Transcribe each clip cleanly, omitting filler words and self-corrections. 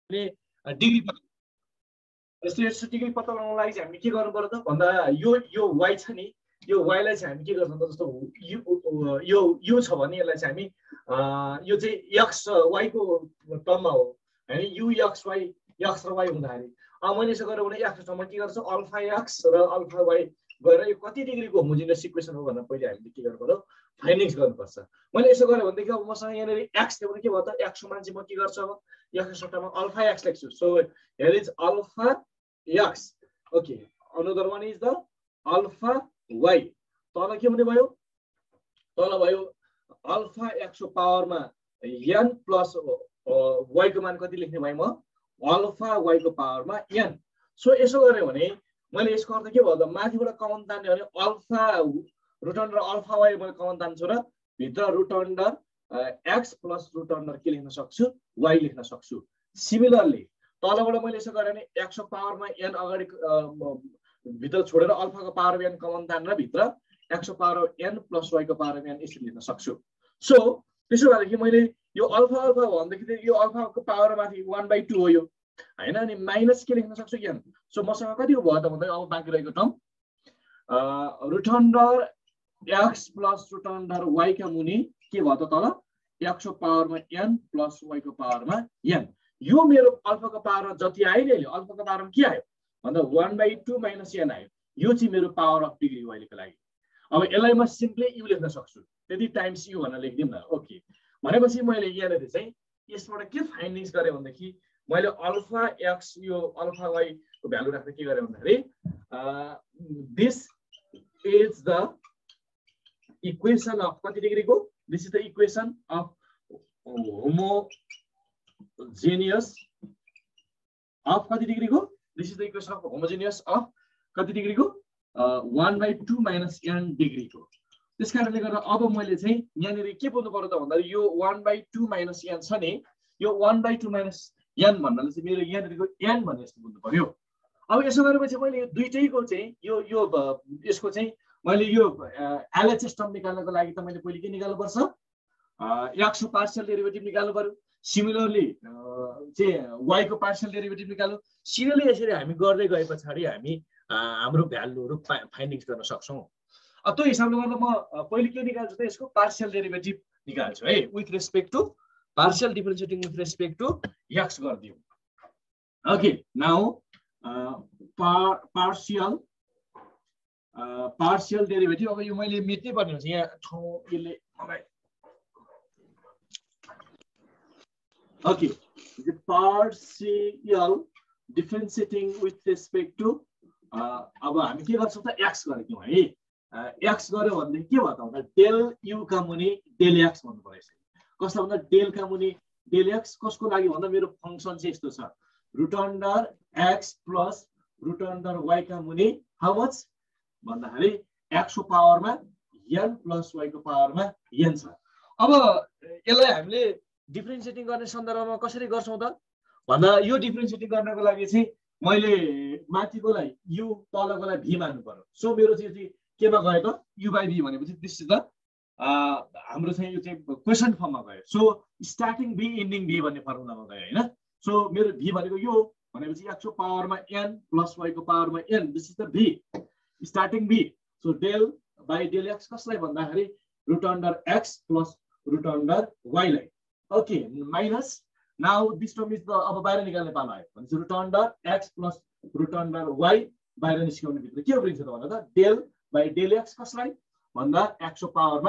Degree यस्तो degree पत्ता लगाउनको लागि चाहिँ हामी के गर्नु पर्यो त भन्दा यो y छ नि यो y लाई चाहिँ हामी के गर्छौँ त जस्तो यो छ भने यसलाई चाहिँ हामी यो चाहिँ x y को टर्ममा हो हैन u x y x र y हुँदाखेरि मैले यसो गरेर भने x टर्ममा के गर्छु अल्फा x र अल्फा y गएर यो कति डिग्रीको होमोजिनियस इक्वेसन हो भनेर पहिले हामीले के गर्नु पर्यो फाइन्डिङ्स गर्नुपर्छ मैले यसो गरे भनेदेखि अब मसँग यहाँनेरि x थियो भने के भयो त x को मान चाहिँ म के गर्छु अब x को टर्ममा अल्फा x लेख्छु so here is alpha x okay another one is the alpha y तल के हुने भयो तल भयो अल्फा x को पावरमा n प्लस y को मान कति लेख्ने भए म अल्फा y को पावरमा n सो यसो गरे भने मैले यसको अर्थ के भयो त माथिबाट कमन तान्ने भने alpha root under alpha y मैले कमन तान्छु र भित्र root under x plus root under के लेख्न सक्छु y लेख्न सक्छु सिमिलरली तलबाट मैले यसो गरे भने x को पावरमा n अगाडि भित्र छोडेर अल्फा को पावरमा n कमन तानेर भित्र x को पावर n प्लस y को पावर n यसरी लेख्न सक्छु सो त्यसो भएदेखि मैले यो अल्फा अल्फा भन्दाखेरि यो अल्फा को पावर माथि 1/2 हो यो हैन अनि माइनस के लेख्न सक्छु n सो मसँग कति हो भयो त भन्दा अब बाँकी रहेको term root under x plus root under y का मुनि के भयो त तल x को पावरमा n प्लस y को पावरमा n यो मेरो अल्फा को पावरमा जति आयो नि अहिले अल्फा को पावरमा के आयो भन्दा 1/2 माइनस n आयो यो चाहिँ मेरो पावर अफ डिग्री अहिलेको लागि अब यसलाई म सिम्पली u लेख्न सक्छु त्यति टाइम्स u भनेर लेखिदिउँ न ओके भनेपछि मैले यहाँनिर चाहिँ यसबाट के फाइन्डिङ्स गरे भन्दाखेरि मैले अल्फा x यो अल्फा y को भ्यालु राख्दा के गरे भन्दाखेरि this is the equation of कति डिग्रीको this is the equation of homogeneous of कति डिग्रीको this is the equation of homogeneous of कति डिग्रीको 1/2 माइनस n डिग्रीको त्यसकारणले गर्दा अब मैले चाहिँ यहाँनिर के बोल्नु पर्यो त भन्दा यो 1/2 माइनस n छ नि यो 1/2 माइनस n भन्नाले चाहिँ मेरो यहाँनिरको n भन्ने जस्तो बुझ्नु पर्यो अब यसो गरेपछि मैले यो दुईटैको चाहिँ यो यसको चाहिँ मैले यो एलएचएस टर्म निकाल्नको लागि त मैले पहिले के निकाल्नु पर्छ x को पार्शियल डेरिभेटिभ निकाल्नु पर्यो सिमिलरली चाहिँ y को पार्शियल डेरिभेटिभ निकाल्नु सिमिलरली यसरी हामी गर्दै गए पछाडी हामी हाम्रो भ्यालुहरु फाइन्डिङ्स गर्न सक्छौं त्यो हिसाबले गर्दा म पहिले के निकाल्छु त यसको पार्शियल डेरिभेटिभ निकाल्छु है with respect to partial differentiating with respect to x गरिदियौ ओके नाउ partial डेरिभेटिभ अब यो मैले मेट्नै पर्ने हुन्छ यहाँ ठाउँ यसले मलाई okay partial differentiating with respect to अब हामी के गर्छौं त x गरिदियौ है x गर्यो भने के भयो त भन्दा डेल u का मुनि डेल x भन्नु पर्यो कसलाई भन्दा डेल का मुनि डेल x कसको लागि भन्दा मेरो फंक्सन चाहिँ यस्तो छ root under x plus root under y का मुनि हाउ मच भन्दाखेरि x को पावरमा n प्लस y को पावरमा n छ अब यसलाई हामीले डिफरेन्शिएटिङ गर्ने सन्दर्भमा कसरी गर्छौं त भन्दा यो डिफरेन्शिएटिङ गर्नको लागि चाहिँ मैले माथिकोलाई u तलकोलाई v मान्नु पर्यो सो मेरो चाहिँ केमा गयो त u/v भनेपछि दिस इज द हाम्रो चाहिँ यो चाहिँ क्वेशन फर्ममा गयो so starting v ending v भन्ने फर्मुलामा गयो हैन सो मेरो v भनेको यो भनेपछि x को पावरमा n प्लस y को पावरमा n this is the v starting v so del by del x कसलाई भन्दाखेरि root under x plus root under y लाई okay minus now this term is the अब बाहिर निकाल्ने पालो आयो भनेपछि root under x plus root under y बाहिर निस्किउने भित्र के उब्रिन्छ त भन्दा त डेल बाइ डेल x कसलाई भन्दा x को पावरमा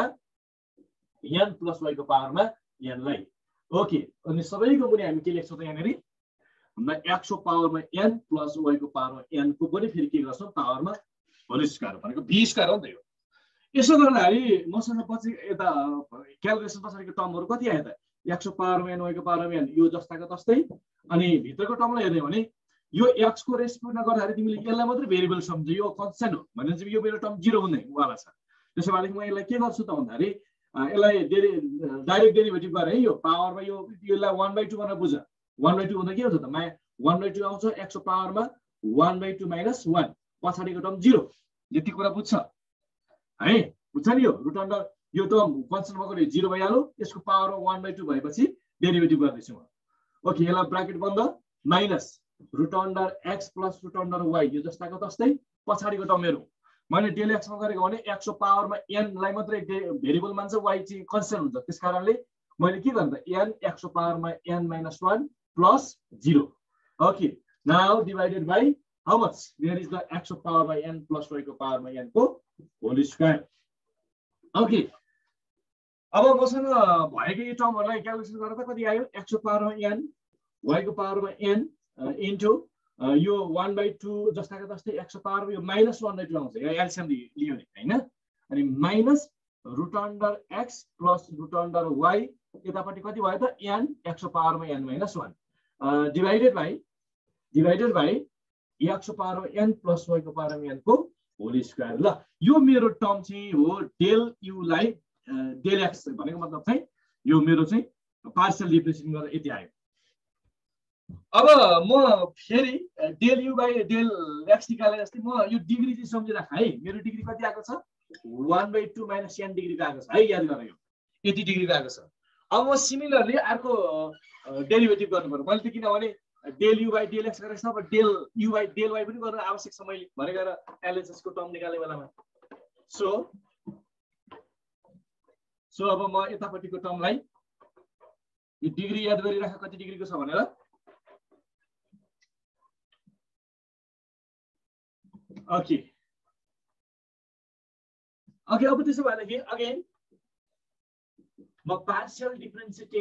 n प्लस y को पावरमा n लाई ओके अनि सबैको मुनि हामी के लेख्छौं त यहाँनेरि भन्दा x को पावरमा n प्लस y को पावरमा n को पनि फेरि के गर्छौं पावरमा होल स्क्वायर भनेको v स्क्वायर हो नि त यो यसो गर्दाखेरि मसँग पछि यता क्याल्कुलेसन पछाडिको टर्महरु कति आयो त x को पावरमा n y को पावरमा n यो जस्ताको तस्तै अनि भित्रको टर्मलाई हेर्दै भने यो x को रेस्पेक्टमा गर्दाखेरि तिमीले यसलाई मात्र भेरिएबल सम्झ्यौ यो कन्स्ट्यान्ट हो भनेपछि यो मेरो टर्म 0 हुने वाला छ त्यसो भएदेखि म यसलाई के गर्छु त भन्दाखेरि यसलाई डाइरेक्ट डेरिभेटिभ गरे है यो पावरमा यो यसलाई 1/2 भनेर बुझ 1/2 भन्दा के हुन्छ त 1/2 आउँछ x को पावरमा 1/2 माइनस 1 पछाडिको टर्म 0 यति कुरा बुझ्छ है बुझ्छ नि यो रुट अन्डर यो टर्म कन्स्ट्यान्ट भएको 0 भइहाल्यो यसको पावरमा 1/2 भएपछि डेरिभेटिभ गर्दैछु म ओके यसलाई ब्र्याकेट बन्द minus root under x plus root under y यो जस्ताको तस्तै पछाडिको टर्महरु मैले डेल एक्स मा गरेको भने x को पावरमा n लाई मात्रै भेरिएबल मान्छ y चाहिँ कन्स्टेन्ट हुन्छ त्यसकारणले मैले के गर्ने त n x को पावरमा n - 1 plus 0 okay now divided by how much there is the x को पावरमा n plus y को पावरमा n को होल स्क्वायर okay अब मसँग भएको यो टर्महरुलाई क्याल्कुलेसन गरेर त कति आयो x को पावरमा n y को पावरमा n इन्टु यो 1/2 जस्ताको जस्तै x को पावर यो -1/2 आउँछ यो एलसीएम लियो नि हैन अनि minus root under x plus root under y यतापट्टि कति भयो त n x को पावरमा n - 1 डिवाइडेड बाइ x को पावरमा n प्लस y को पावरमा n को होल स्क्वायर ल यो मेरो टर्म चाहिँ हो डेल u लाई डेल x भनेको मतलब चाहिँ यो मेरो चाहिँ पार्शियल डिफरेन्सिएसन गरेर यति आयो अब म फेरि del u by del x निकाले जस्तै म यो डिग्री चाहिँ सम्झिराख है मेरो डिग्री कति आएको छ 1/2 - n डिग्री आएको छ है याद गर यो 80 डिग्री आएको छ अब म सिमिलरली अर्को डेरिभेटिभ गर्नु पर्यो मैले त किनभने del u by del x गरेछ अब del u by del y पनि गर्न आवश्यक छ मैले भनेर एलएचएस को टर्म निकाल्ने बेलामा सो अब म यतापट्टिको टर्मलाई यो डिग्री याद गरिराख कति डिग्रीको छ भनेर ओके अब त्यसो भएदेखि अगेन म partial differentiating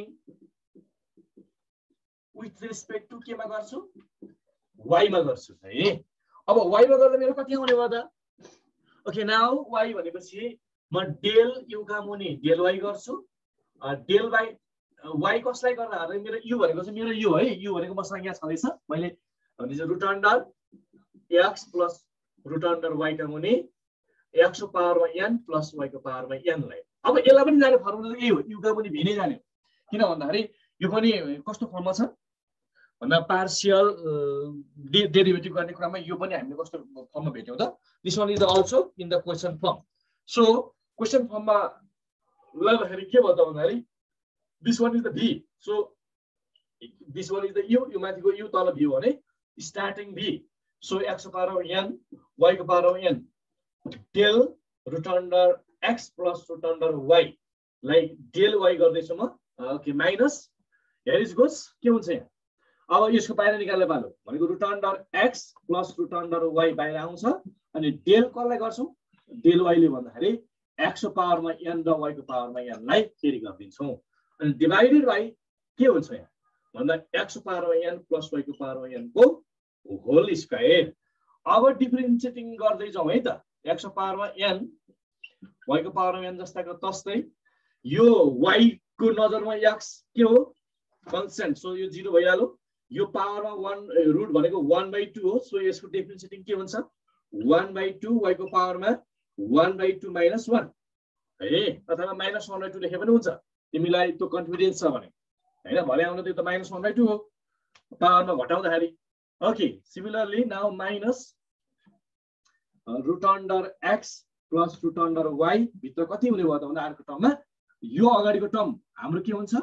with respect to केमा गर्छु y मा गर्छु है अब y मा गर्दा मेरो कति आउने भयो त ओके नाउ y भनेपछि म डेल u का मुनि डेल y गर्छु डेल बाइ y कसलाई गर्दा हाले मेरो u भनेको चाहिँ मेरो u है u भनेको मसँग यहाँ छदैछ मैले भने root under x plus root under y का मुनि x को पावरमा n प्लस y को पावरमा n लाई अब यसलाई पनि जाने फर्मुला यही हो u का मुनि v नै जाने किन भन्दाखेरि यो पनि कस्तो फर्ममा छ भन्दा पार्शियल डेरिभेटिभ गर्ने क्रममा यो पनि हामीले कस्तो फर्ममा भेट्यौं त this one is also in the quotient form so क्वेशन फर्ममा लाग्दाखेरि के भयो त भन्दाखेरि this one is the v so this one is the u यो माथिको u तल v हो भने स्टार्टिङ v सो x को पावर n y को power n del root under x plus root under y लाई डेल y गर्दैछु म okay minus here is goes के हुन्छ यहाँ अब यसको बाहिर निकाल्ने पालो भनेको root under x plus root under y बाहिर आउँछ अनि डेल कसलाई गर्छौं डेल y ले भन्दाखेरि x को पावरमा n र y को पावरमा n लाई फेरि गर्दिन्छौं अनि डिवाइडेड बाइ के हुन्छ यहाँ भन्दा x को पावरमा n प्लस y को पावरमा n को होल स्क्वायर अब डिफरेन्सिएटिङ गर्दै जाउँ है त x को पावरमा n y को पावरमा n जस्ताको तस्तै यो y को नजरमा x के हो कन्स्टेन्ट सो यो 0 भइहाल्यो यो पावरमा 1 रुट भनेको 1/2 हो सो यसको डिफरेन्सिएटिङ के हुन्छ 1/2 y को पावरमा 1/2 - 1 है अथवा -1/2 लेखे पनि हुन्छ तिमीलाई त्यो कन्फिडेन्स छ भने हैन भले आउन त्यो त -1/2 हो पावरमा घटाउँदाखेरि okay similarly now minus root under x plus root under y भित्र कति हुने भयो त भन्दा अर्को टर्ममा यो अगाडिको टर्म हाम्रो के हुन्छ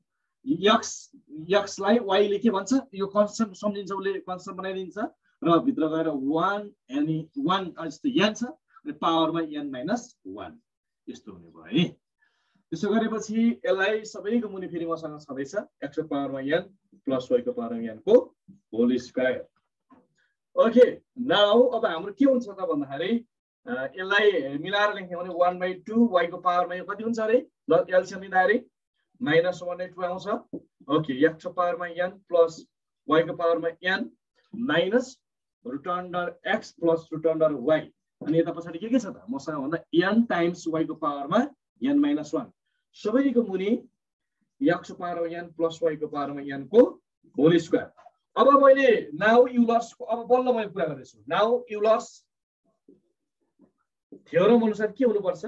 x लाई y ले के भन्छ यो कन्स्टेन्ट सम्झिन्छ उले कन्स्टेन्ट बनाइदिन्छ र भित्र गएर 1 अनि 1 जस्तो n छ अनि पावरमा n - 1 यस्तो हुने भयो है त्यसो गरेपछि यसलाई सबैको मुनि फेरि मसँग छदैछ x को पावरमा n प्लस y को पावरमा n को होल स्क्वायर ओके नाउ अब हाम्रो के हुन्छ त भन्दाखेरि यसलाई मिलाएर लेख्ने भने 1/2 y को पावरमा यो कति हुन्छ रे ल एलसीएम लिँदाखेरि -1/2 आउँछ ओके x को पावरमा n प्लस y को पावरमा n minus root under x plus root under y अनि यता पछाडी के छ त मसँग भन्दा n टाइम्स y को पावरमा n - 1 सबैको मुनि x को पावरमा n प्लस y को पावरमा n को होल स्क्वायर अब मैले नाउ युलर्स को अब बल्ल मैले कुरा गर्दैछु नाउ युलर्स थ्योरम अनुसार के हुनु पर्छ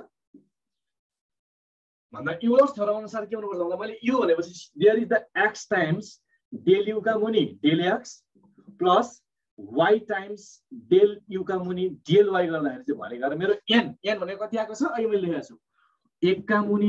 भन्दा युलर्स थ्योरम अनुसार के हुनु पर्छ भन्दा मैले u भनेपछि there is the x times del u का मुनि del x plus y times del u का मुनि डेल y गर्दाखेरि चाहिँ भनेको मेरो n भनेको कति आएको छ अहिले मैले लेखेको छु 1 का मुनि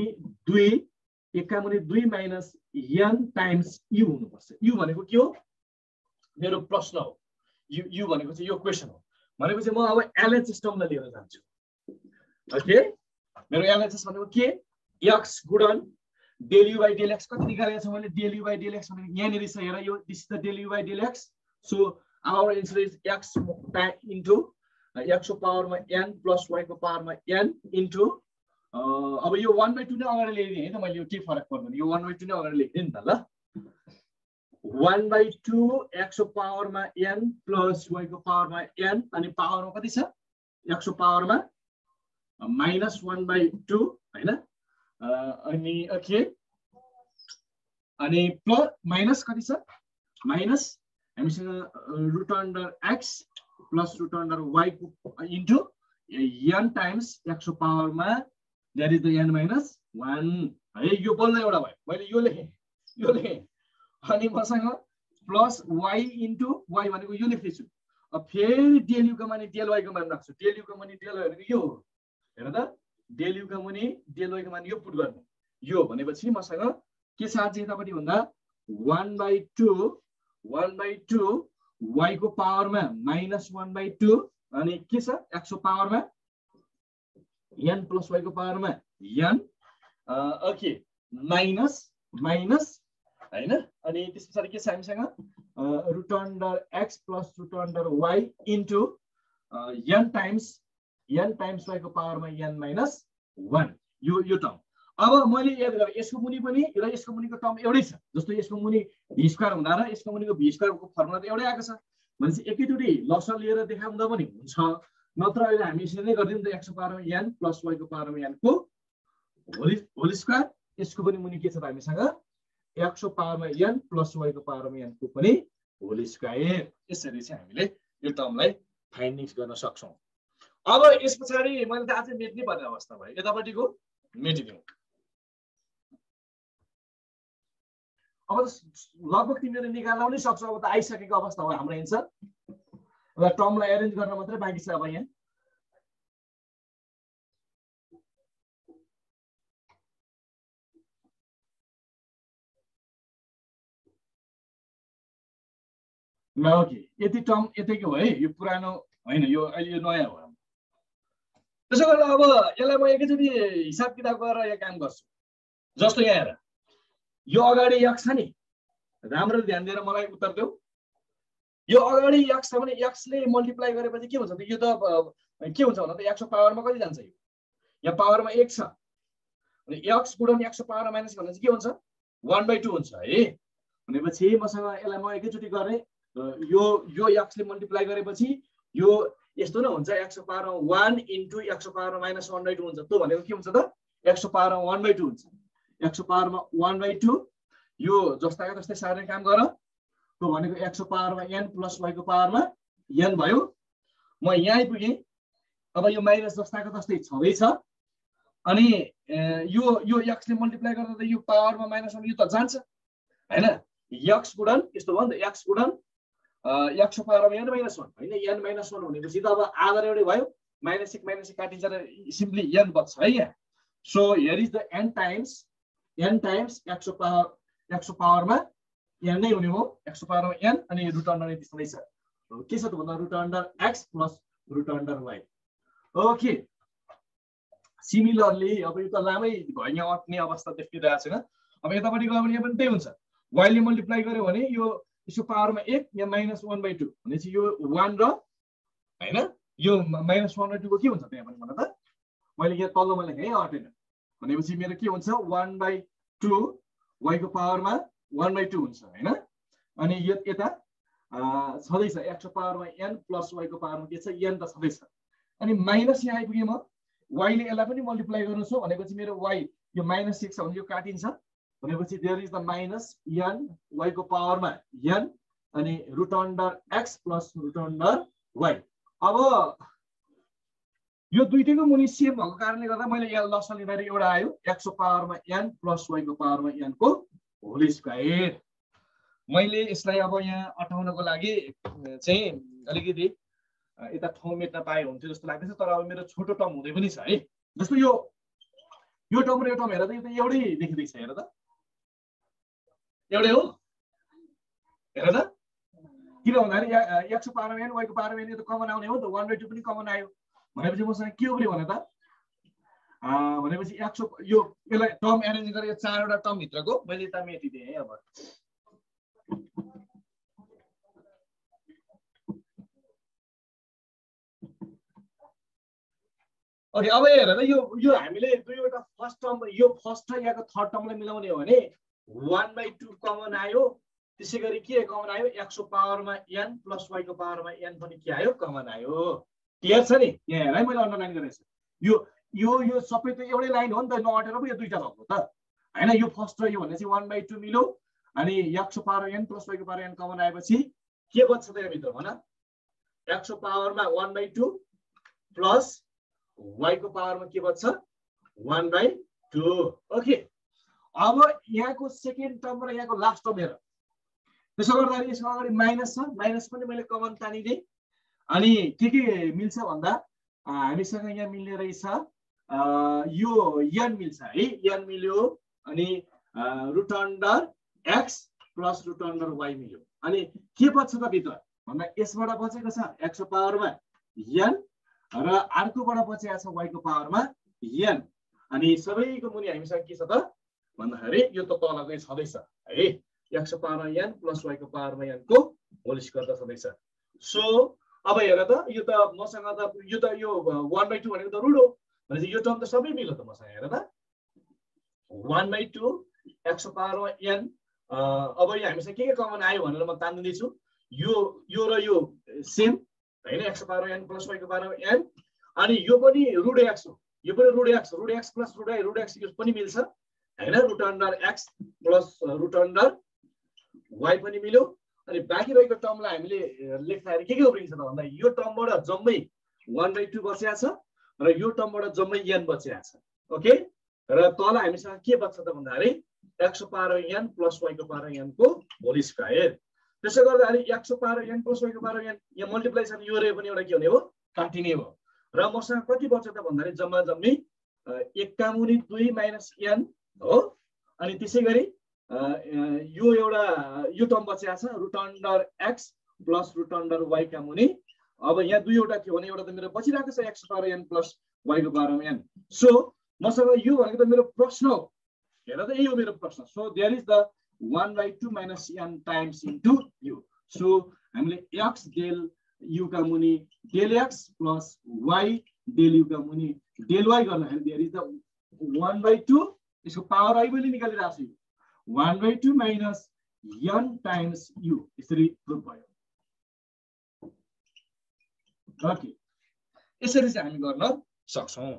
2 माइनस n टाइम्स u हुनु पर्छ u भनेको के हो मेरो प्रश्न हो यु भनेको चाहिँ यो क्वेसन हो भनेपछि म अब एलएचएस टर्मलाई लिएर जान्छु ओके मेरो एलएचएस भनेको के x गुणन del u by del x कति निकालेको छ मैले del u by del x भनेको यहाँ निर छ हेर यो this is the del u by del x so our answer is x into x को पावरमा n plus y को पावरमा n into अब यो 1/2 नै अगाडि लेखिदिए है त मैले यो के फरक पर्दैन यो 1/2 नै अगाडि लेखिदिए नि त ल 1/2 x को पावरमा n plus y को पावरमा n अनि पावरमा कति छ x को पावरमा -1/2 हैन अनि ओके अनि प्लस माइनस कति छ माइनस हामीसँग root under x plus root under y को इन्टु n टाइम्स x को पावरमा that is the n minus 1 है यो बल्ल एउटा भयो मैले यो लेखेँ अनि मसँग प्लस y इन्टु y भनेको यो लेख्दैछु अब फेरि del u का माने del y को मान राख्छु del u का माने del y भनेको यो हो हेर त del u का माने del y को मान यो पुट गर्ने यो भनेपछि मसँग के छ आज यतापट्टि भन्दा 1/2 y को पावरमा -1/2 अनि के छ x को पावरमा n plus y को पावरमा n ओके माइनस हैन अनि त्यसपछि के छ हामीसँग root under x plus root under y into n times y को पावरमा n minus 1 यो टर्म अब मैले याद गरे यसको मुनि पनि र यसको मुनिको टर्म एउटै छ जस्तो यसको मुनि v स्क्वायर हुँदा र यसको मुनिको v स्क्वायर को फर्मुला त एउटै आएको छ भनेपछि एकैचोटी लसर लिएर देखाउँदा पनि हुन्छ नत्र अहिले हामी यसरी नै गर्दियौं त x को पावरमा n प्लस y को पावरमा n को होल स्क्वायर यसको पनि मुनि के छ त हामीसँग x को पावरमा n प्लस y को पावरमा n को पनि होल स्क्वायर यसरी चाहिँ हामीले यो टर्मलाई फाइन्डिङ्स गर्न सक्छौं अब यसपछि मैले त आज मेट्नै पर्ने अवस्था भयो यतापट्टिको मेटिदिउँ अब लगभग तिमीले निकाल्न पनि सक्छौ अब त आइसकेको अवस्था हो हाम्रो एन्सर र टर्मलाई एरेन्ज गर्न मात्रै बाँकी छ अब यहाँ ल ओके यति टर्म यतिको हो है यो पुरानो हैन यो अहिले यो नयाँ हो त्यसो गरेर अब यसलाई म एकैचोटी हिसाब किताब गरेर यहाँ काम गर्छु जस्तो यहाँ हेर यो अगाडि x छ नि राम्रो ध्यान दिएर मलाई उत्तर देऊ यो अगाडि x छ भने x ले मल्टिप्लाई गरेपछि के हुन्छ त यो त के हुन्छ भने त x को पावरमा कति जान्छ यो यहाँ पावरमा 1 छ अनि x गुणन x को पावरमा माइनस भने चाहिँ के हुन्छ 1/2 हुन्छ है भनेपछि मसँग यसलाई म एकैचोटी गरे यो x ले मल्टिप्लाई गरेपछि यो यस्तो न हुन्छ x को पावरमा 1 इन्टु x को पावरमा -1/2 हुन्छ त्यो भनेको के हुन्छ त x को पावरमा 1/2 हुन्छ x को पावरमा 1/2 यो जस्ताको जस्तै सार्ने काम गर त्यो भनेको x को पावरमा n प्लस y को पावरमा n भयो म यहाँ आइपुगे अब यो माइनस जस्ताको जस्तै छँदै छ अनि यो x ले मल्टिप्लाई गर्दा त यो पावरमा -1 यो त जान्छ हैन x गुणन यस्तो भयो नि त x गुणन x को पावरमा n minus 1 हैन n minus 1 भनेपछि त अब आधा एउटै भयो -1 काटिन्छ र सिम्पली n बच्छ है यहाँ so here is the n times x को पावरमा n नै हुने हो x को पावरमा n अनि रुट अन्डर त्यस्तै छ के छ त भन्दा root under x plus root under y okay similarly अब यो त लामै भयो यहाँ अट्ने अवस्था देखिरहेको छैन अब यतापट्टि गयो भने यहाँ पनि त्यही हुन्छ y ले मल्टिप्लाई गर्यो भने यो यसको पावरमा 1 या -1/2 भनेपछि यो 1 र हैन यो -1/2 को के हुन्छ त्यहाँ पनि भन त मैले यहाँ तल्लोमा लेखे है अटेन भनेपछि मेरो के हुन्छ 1/2 y को पावरमा 1/2 हुन्छ हैन अनि यो यता छदै छ x को पावरमा n प्लस y को पावरमा के छ n त छदै छ अनि माइनस यहाँ आइपुगे म y ले यसलाई पनि मल्टिप्लाई गर्नु छ भनेपछि मेरो y यो -6 छ भने यो काटिन्छ भनेपछि there is the minus n y को पावरमा n अनि root under x plus root under y अब यो दुईटैको मुनि सेम भएको कारणले गर्दा मैले यहाँ लसल लिँदा एउटा आयो x को पावरमा n प्लस y को पावरमा n को होल स्क्वायर मैले यसलाई अब यहाँ अटाउनको लागि चाहिँ अलिकति यता ठाउँ मेट्न पाए हुन्थ्यो जस्तो लाग्दैछ तर अब मेरो छोटो टर्म हुँदै पनि छ है जस्तो यो टर्म र यो टर्म हेर त यो त एउटै देखिँदैछ हेर त एउटै हो हेर त किन भन्दाखेरि x को पावरमा n y को पावरमा n त कमन आउने हो नि त 1/2 पनि कमन आयो भनेपछि मसँग के हो भने त भनेपछि x यो यसलाई टर्म एरेन्ज गरेर यो चारवटा टर्म भित्रको मैले त मेथी दिए है अब ओके अब हेर त यो हामीले दुईवटा फर्स्ट टर्म यो फर्स्ट र यहाँको थर्ड टर्मलाई मिलाउने हो भने 1/2 कमन आयो त्यसैगरी के कमन आयो x को पावरमा n प्लस y को पावरमा n पनि के आयो कमन आयो क्लियर छ नि यहाँ हेर है मैले अन्डरलाइन गरेछु यो सबै त एउटै लाइन हो नि त नअटेर पो यो दुईटा भएको त हैन यो फर्स्ट र यो भने चाहिँ 1/2 मिल्यो अनि x को पावर n प्लस y को पावर n कमन आएपछि के बच्छ त यहाँ भित्र भन x को पावरमा 1/2 प्लस y को पावरमा के बच्छ 1/2 ओके अब यहाँको सेकेन्ड टर्म र यहाँको लास्ट टर्म हेर त्यसो गर्दाखेरि यसको अगाडि माइनस छ माइनस पनि मैले कमन तानिदिए अनि के मिल्छ भन्दा हामीसँग यहाँ मिल्ने रहेछ यो n मिल्छ है n मिल्यो अनि root under x plus root under y मिल्यो अनि के बच्छ त भित्र भन्दा यसबाट बचेको छ x को पावरमा n र अर्कोबाट बचेको छ y को पावरमा n अनि सबैको मुनि हामीसँग के छ त भन्दाखेरि यो त तलकै छदैछ है x को पावरमा n प्लस y को पावरमा n को होल स्क्वायर त छदैछ सो अब हेर त यो त मसँग त यो 1/2 भनेको त रुट हो भनेपछि यो टर्म त सबै मिल्यो त मसँग हेर त 1/2 x को पावरमा n अब यो हामीसँग के कमन आयो भनेर म तान्दै छु यो र यो सेम हैन x को पावरमा n प्लस y को पावरमा n अनि यो पनि रुट x हो यो पनि root x plus root y root x यो पनि मिल्छ हैन root under x plus root under y पनि मिल्यो अनि बाँकी रहेको टर्मलाई हामीले लेख्दाखेरि के उब्रिन्छ त भन्दा यो टर्मबाट जम्मै 1/2 बचेको छ र यो टर्मबाट जम्मै n बचेको छ ओके र तल हामीसँग के बच्छ त भन्दाखेरि x को पावर n प्लस y को पावर n को होल स्क्वायर त्यसो गर्दाखेरि x को पावर n प्लस y को पावर n यहाँ मल्टिप्लिकेसन यो रे पनि एउटा के हुने हो काटिने हो र मसँग कति बच्छ त भन्दाखेरि जम्मा जम्मी 1 का मुनि 2 माइनस n हो अनि त्यसैगरी यो एउटा यो टर्म बचेको छ root under x plus root under y का मुनि अब यहाँ दुईवटा थियो भने एउटा त मेरो बचिरहेको छ x power n plus y को पावर n सो मसँग यो भनेको त मेरो प्रश्न हो हेर त यही हो मेरो प्रश्न so there is the 1/2 minus n times into u so हामीले x डेल u का मुनि del x plus y del u का मुनि डेल y गर्दाखेरि देयर इज द 1/2 यसको पावर आई मैले निकालिरहेको छु 1/2 माइनस n टाइम्स u यसरी प्रुफ भयो ओके यसरी चाहिँ हामी गर्न सक्छौं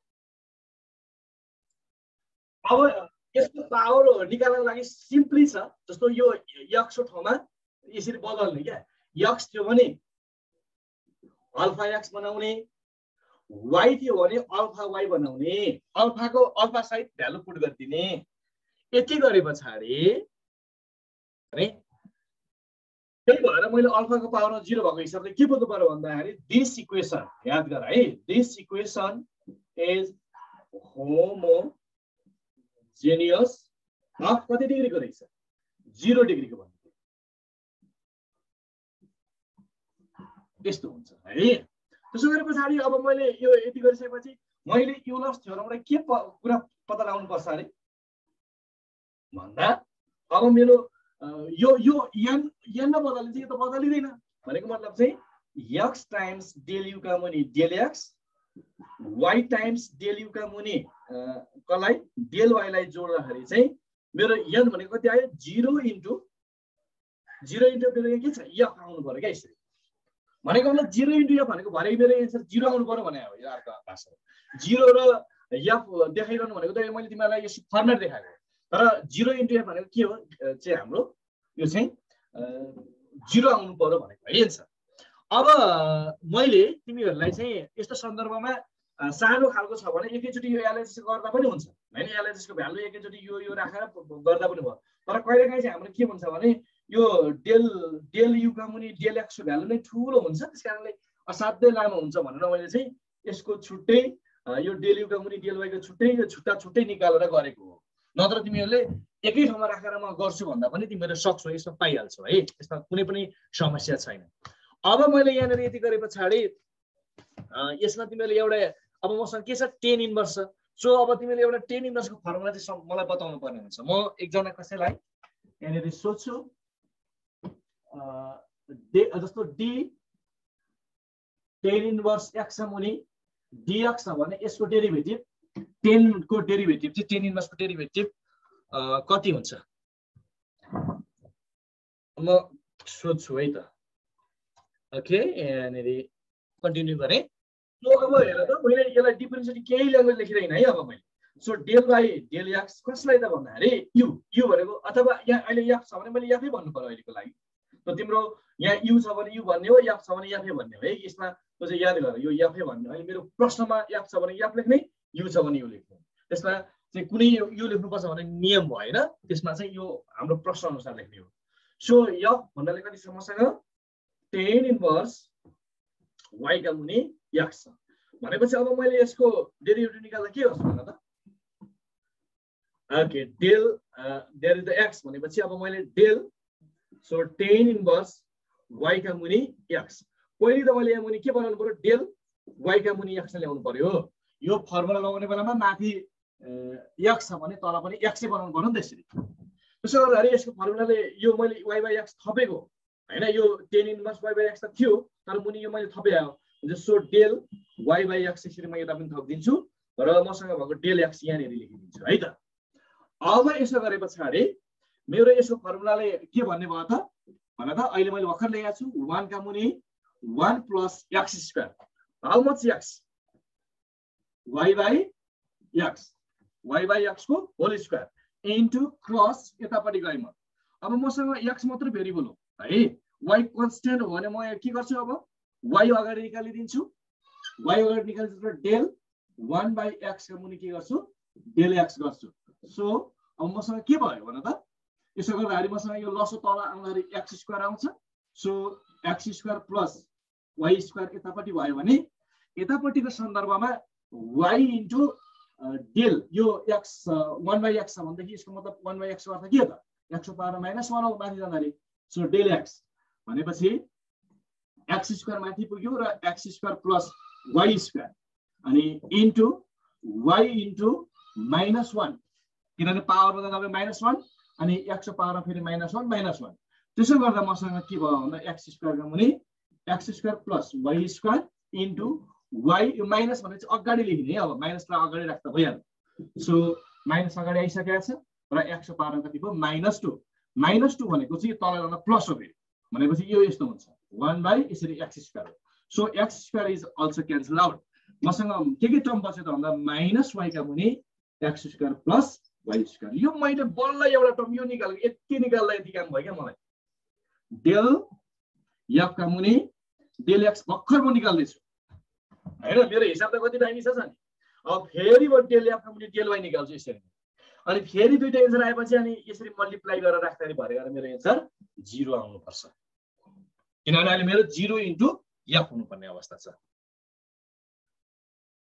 अब यसको पावर निकाल्नको लागि सिम्पली छ जस्तो यो x को ठाउँमा यसरी बदल्ने क्या x थियो भने अल्फा x बनाउने y थियो भने अल्फा y बनाउने अल्फाको अल्फा साइड भ्यालु पुट गरिदिने यति गरे पछाडी हैन त्यही भएर मैले अल्फाको पावर 0 भएको हिसाबले के बुझ्नु पर्यो भन्दाखेरि दिस इक्वेसन याद गर है this equation is homogeneous of कति डिग्रीको रहेछ 0 डिग्रीको भन्नु यस्तो हुन्छ है त्यसो गरे पछाडी अब मैले यो यति गरिसकेपछि मैले युलर्स थ्योरमबाट के कुरा पत्ता लगाउनु पर्छ अरे भन्दा अब मेरो यो n मा बदलिन्छ यो त बदलिदैन भनेको मतलब चाहिँ x टाइम्स डेल u का मुनि del x y times del u का मुनि कलाई डेल y लाई जोड्दाखेरि चाहिँ मेरो n भनेको कति आयो 0 इन्टु मेरो के छ f आउनु पर्यो के यसरी भनेको मतलब 0 इन्टु f भनेको भरे मेरो एन्सर 0 आउनु पर्यो भने हो यो अर्को भाषा 0 र f देखाइरहनु भनेको त मैले तिमीलाई यो फर्मेट देखाएको तर 0 इन्टु f भनेको के हो चाहिँ हाम्रो यो चाहिँ 0 आउनु पर्यो भनेको है एन्सर अब मैले तिमीहरुलाई चाहिँ यस्तो सन्दर्भमा सानो खालको छ भने एकैचोटी यो एनालिसिस गर्दा पनि हुन्छ हैन एनालिसिस को भ्यालु एकैचोटी यो राखेर गर्दा पनि भयो तर कहिलेकाहीँ चाहिँ हाम्रो के हुन्छ भने यो डेल u का मुनि डेल x को भ्यालु नै ठूलो हुन्छ त्यसकारणले असाध्यै लामो हुन्छ भनेर मैले चाहिँ यसको छुट्टै यो डेल u का मुनि डेल y को छुट्टै यो छुट्टै निकालेर गरेको हो नत्र तिमीहरुले एकै ठाउँमा राखेर म गर्छु भन्दा पनि तिमीहरू सक्छौ, यसमा पाइहाल्छौ है, यसमा कुनै पनि समस्या छैन। अब मैले यहाँनिर यति गरे पछाडि यसमा तिमीहरूले एउटा अब मसँग के छ tan इन्भर्स छ। सो अब तिमीले एउटा tan इन्भर्सको फर्मुला चाहिँ मलाई बताउनु पर्ने हुन्छ। म एकजना कसैलाई यहाँनिर सोध्छु जस्तो d tan इन्भर्स x छ मुनि dx छ भने यसको डेरिभेटिभ tan को डेरिभेटिभ चाहिँ tan इन्भर्सको डेरिभेटिभ कति हुन्छ म सोध्छु है त। ओके यहाँनिर कन्टिन्यू गरेँ। सो अब हेर त मैले यसलाई डिफरेन्सिएट केही ल्याङ्ग्वेज लेखिरहेन है अब मैले। So del by del x कसलाई त भन्दाखेरि यु भनेको अथवा यहाँ अहिले एफ छ भने मैले एफै भन्नु पर्यो अहिलेको लागि। त तिम्रो यहाँ यु छ भने यु भन्ने हो, एफ छ भने एफै भन्ने हो है। यसमा त्यो चाहिँ याद गर यो एफै भन्ने। अहिले मेरो प्रश्नमा एफ छ भने एफ लेख्ने, यु छ भने यु लेख्ने। त्यसमा चाहिँ कुनै यु लेख्नुपर्छ भन्ने नियम भएन, त्यसमा चाहिँ यो हाम्रो प्रश्न अनुसार लेख्ने हो। सो एफ भन्नाले कति छ मसँग tan इन्भर्स y का मुनि x छ भनेपछि अब मैले यसको डेरिभेटिभ निकाल्दा के गर्छु भन त। Okay del there is the x भनेपछि अब मैले del so tan inverse y का मुनि x पहिले त मैले यहाँ मुनि के बनाउनु पर्यो डेल y का मुनि x ल्याउनु पर्यो। यो फर्मुला लगाउने बेलामा माथि x छ भने तल पनि x बनाउनु पर्यो नि त्यसरी। त्यसो गर्दाखेरि यसको फर्मुलाले यो मैले y/x थपेको हैन, यो tan इन्भर्स y/x त थियो तर मुनि यो मैले थपे आयो। सो डेल y/x यसरी म यता पनि थपिदिन्छु र मसँग भएको डेल x यहाँनिर लेखिदिन्छु है त। अब यसो गरे पछाडि मेरो यसको फर्मुलाले के भन्ने भयो त भन त। अहिले मैले भर्खर लेखेको छु 1 का मुनि 1 plus x²। How much x y/x को होल स्क्वायर इन्टु क्रस यतापट्टि गएँ म। अब मसँग x मात्र भेरिएबल हो है, y कन्स्टेन्ट हो भने म के गर्छु अब y अगाडि निकालिदिन्छु। y अगाडि निकालिदिन्छु डेल 1/x का मुनि के गर्छु डेल x गर्छु। सो अब मसँग के भयो भन त। यसो गर्दाखेरि मसँग यो लसो तल आउँदाखेरि x² आउँछ। सो x² प्लस y² यतापट्टि भयो भने यतापट्टिको सन्दर्भमा y इन्टु डेल यो x 1/x छ भनेदेखि यसको मतलब 1/x को अर्थ के हो त x को पावर -1 हो माथि जाँदाखेरि। सो डेल x भनेपछि x² माथि पुग्यो र x² प्लस y² अनि इन्टु y इन्टु -1 किनभने पावरमा त तपाईँ -1 अनि x को पावरमा फेरि -1 त्यसो गर्दा मसँग के भयो भन्दा x² का मुनि x² plus y² into y minus भने चाहिँ अगाडि लेख्ने है। अब माइनसलाई अगाडि राख्दा भइहाल्यो। सो माइनस अगाडि आइसकेको छ र x को पावर कति भयो -2 भनेको चाहिँ तल जाँदा प्लस हो फेरि भनेपछि यो यस्तो हुन्छ 1 यसरी x² हो। So x² is also cancel out. मसँग के टर्म बच्यो त भन्दा -y का मुनि x² प्लस y²। यो मैले बल्ल एउटा टर्म यो निकालेको यति निकाल्दा यति काम भयो क्या मलाई। डेल f का मुनि डेल x भर्खर म निकाल्दैछु हैन, मेरो हिसाब त कति दामी छ नि। अब फेरि म डेल f का मुनि डेल y निकाल्छु यसरी। अनि फेरि दुईटा एन्सर आएपछि अनि यसरी मल्टिप्लाई गरेर राख्दाखेरि भरेर मेरो एन्सर 0 आउनु पर्छ किनभने अहिले मेरो 0 इन्टु f हुनुपर्ने अवस्था छ।